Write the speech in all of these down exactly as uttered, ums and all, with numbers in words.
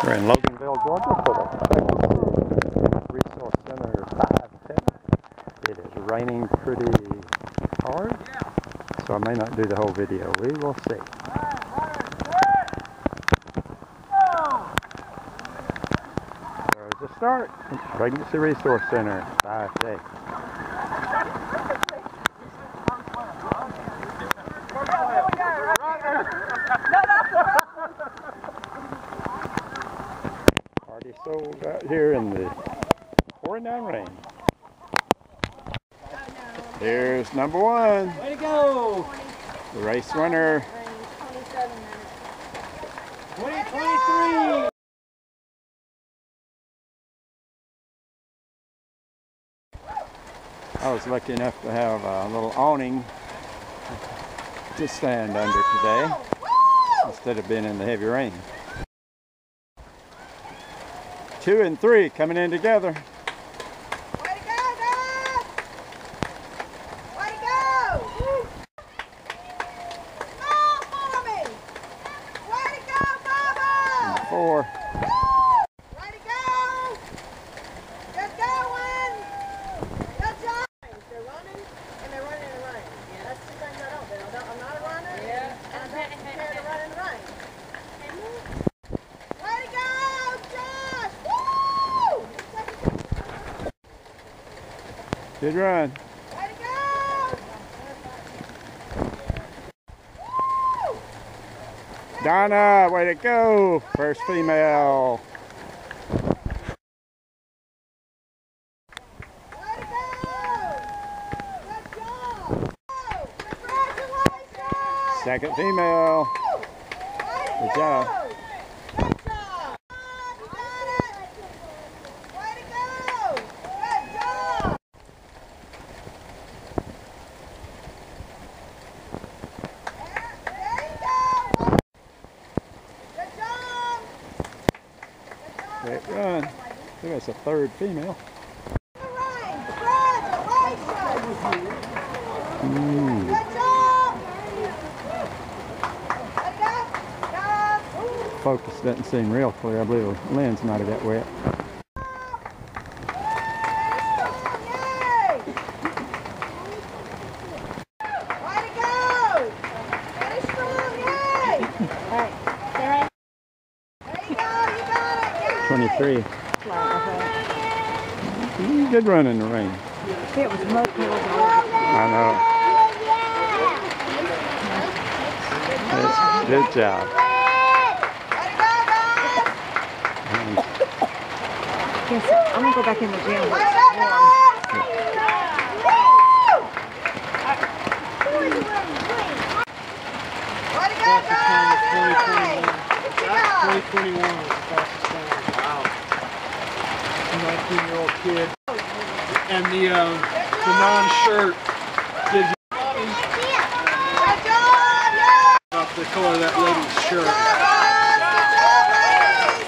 We're in Loganville, Georgia for the Resource Center five ten. It is raining pretty hard, so I may not do the whole video. We will see. There's the start. Pregnancy Resource Center five J. Party sold out here in the pouring down rain. Here's number one. Way to go! The race winner. twenty twenty-three! I was lucky enough to have a little awning to stand under today instead of being in the heavy rain. Two and three coming in together. Way to go, Dad! Way to go! Oh, follow me! Way to go, Bubba! Number four. Way to go! Good going! Good job! They're running and they're running in the rain. Yeah. That's two things I don't do. I don't, I'm not a runner. Yeah. And I don't care to run in the rain. Way to go, Josh! Woo! Good run. Way to go! Woo! Donna, way to go. First female. Way to go! Good job! Congratulations! Second female. Way to Good go! job. Good job! You got it! Way to go! Good job! There you go! Good job! Good job! Great run. I think that's a third female. Mm. Good job! Way to go! Job! Focus doesn't seem real clear. I believe the lens might have got wet. Yay! Way to go! Finish strong, yay! There you go, you got it, yay! twenty-three. Mm, good run in the rain. It was mud puddles all over. I know. That's good job. Way to go, guys! And Yes, I'm gonna go back in the gym. Way to go, guys! Woo! Way to go, guys! In the rain! Good job! twenty twenty-one was the fastest time. Wow. nineteen-year-old kid. And the, uh, the non-shirt did Good job, yay! about the color of that lady's Good shirt. job, guys! Good job, ladies!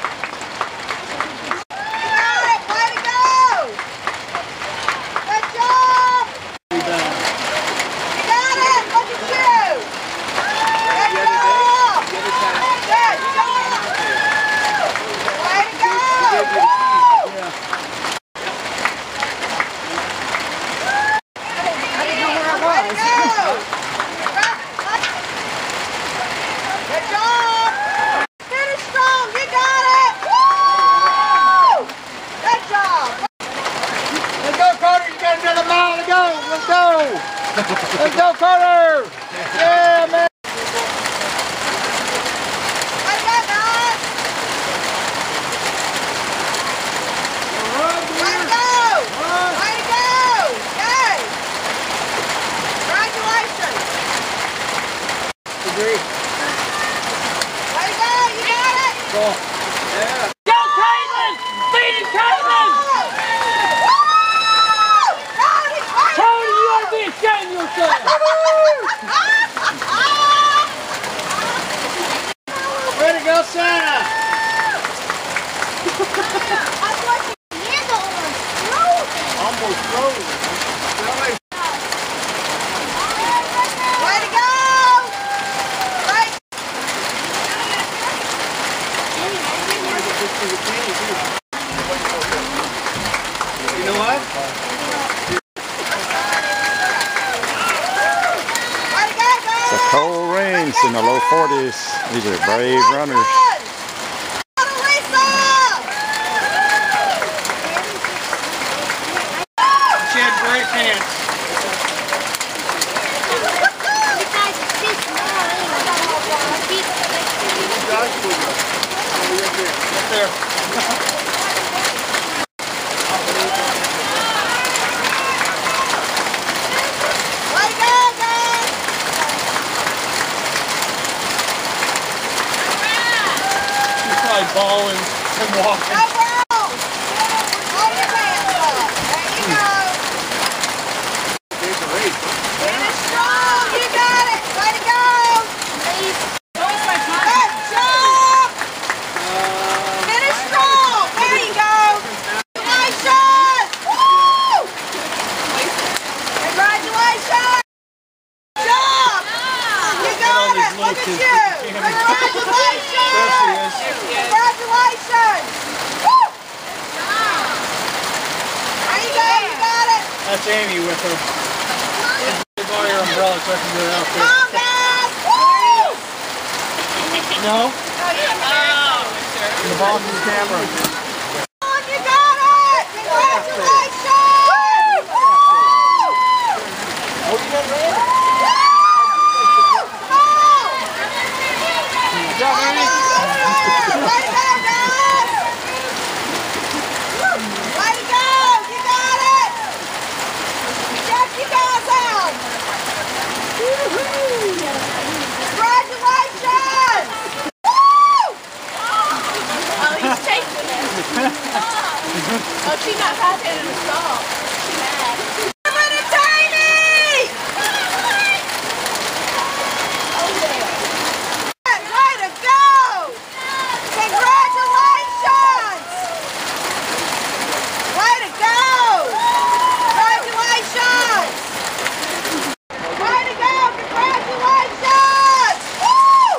You got it! Way to go! Good job! Rebound. You got it! Look at you! Good job! Good job! Way to go! Woo! Yeah. I didn't know where I Way to was. go! Good job! Finish strong! You got it! Woo! Good job! Let's go, Carter. You got another mile to go. Let's go. Let's go, Carter. Yeah, man. Way to go, guys! Way to go! Way to go! Yay! Congratulations! Agree. Way to go! You got it! Cool. Yeah. Go Caitlin! Beat it, Caitlin! Woo! Cody, way to Cody, you go! ought to be ashamed of yourself! Way to go, Santa. Almost frozen. Really? Way to go! Great! cold rains in the low forties. These are brave runners. She had great pants. Up there. Like balling and walking. Go, bro! Hold your pants up. There you go. Finish strong. You got it. Way to go. Good job. Finish strong. There you go. Congratulations. Woo! Congratulations. Good job. You got it. Look at you. Congratulations. Congratulations! Woo! There you go, you got it! That's Amy with her. Borrow your umbrella so I can do it out Come on, guys! Woo! there. No? In the bottom of the camera. Come on, you got it! Congratulations! Woo! Oh, you got ready? Woo! Come on! Good job, Amy. Way to go, guys! Way to go! You got it! Check you guys out! Congratulations! Woo! Oh, he's chasing it. Oh, she's not happy in the stall. She's mad. Give it to Amy! Way to go! Congratulations! Way to go! Congratulations! Way to go! Congratulations! Woo!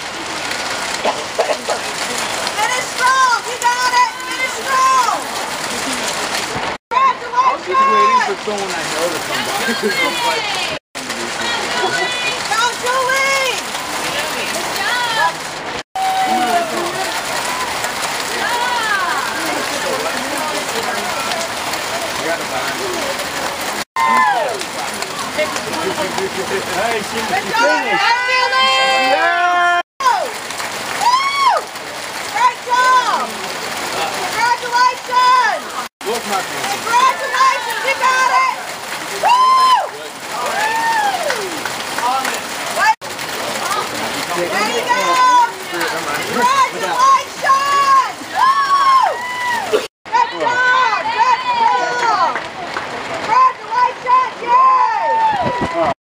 Finish strong! You got it! Finish strong! Congratulations! Waiting for someone I know to come by. Go, Julie! Hey, she Good she job, finished. Julie! Yeah! Woo! Great job! Congratulations! Look, my friend. Congratulations, you got it! Woo! Wait. There you go! Congratulations! Woo! Good job! Good job! Congratulations! Yay!